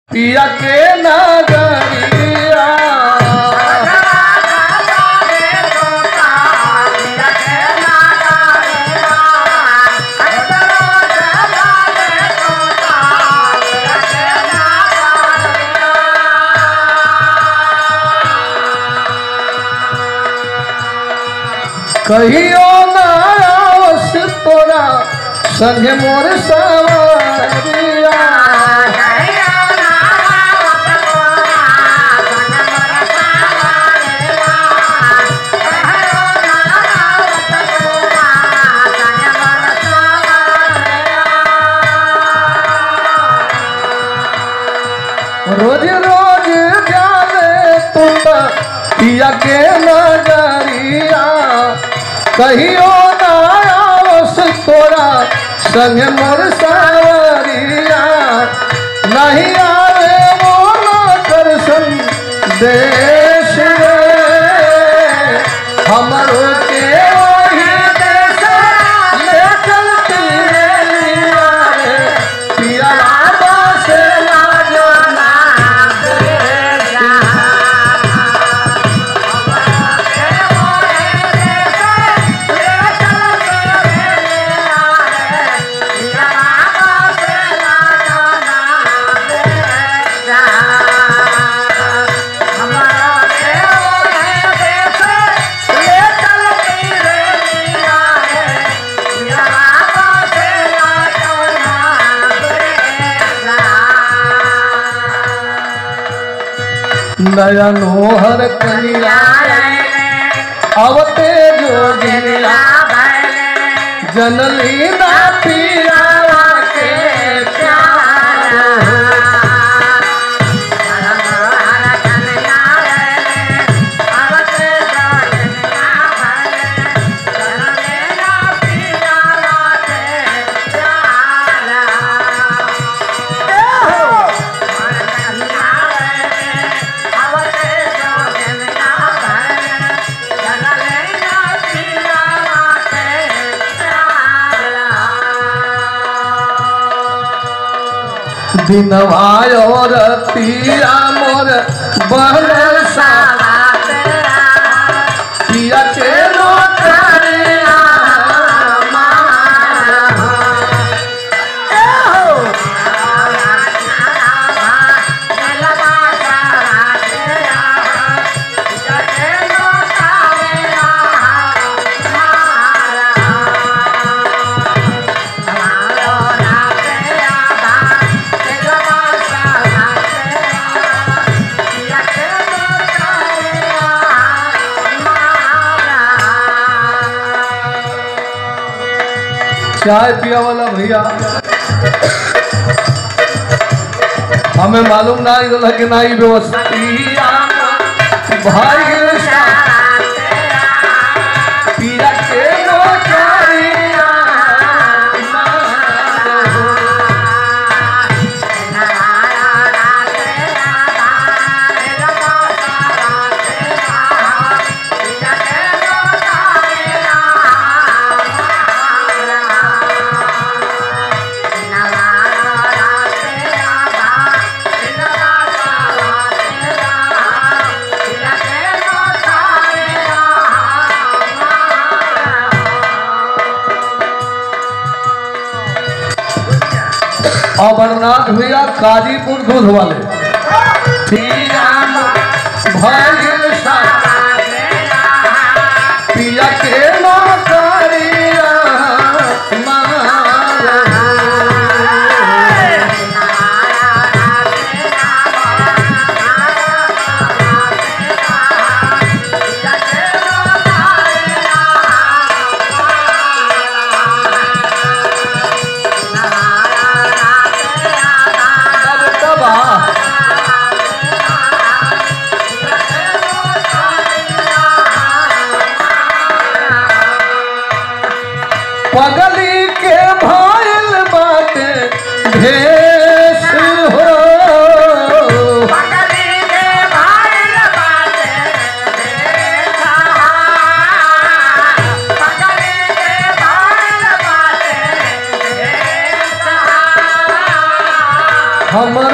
पिया के नगरिया कहियो ना आवस तोरा संग मोर सवारिया रोज रोज जावे तुम पिया के नजरिया कहियो ना आवस तोरा संग मोर सवरिया नहीं आवे वो ना दर्शन देश रे हमरो के वही देश ले चलती रे लिया रे पिया बाबा से ना जाना नयनोहर कनिया अवते जोगिनिया जनली ना पिया के प्यार दिनवाय और पिया मोर बहन साथ पिया के नौकरिया चाय पिया वाला भैया हमें मालूम ना इधर कि ना व्यवस्था भाई पिया के नौकरिया अमरनाथ भैया काजीपुर दूध वाले पिया के नौकरिया पगली के भाईल बाटे भेष हो पगली के भाईल बाटे भेष पगली के भाईल बाटे भेष हमर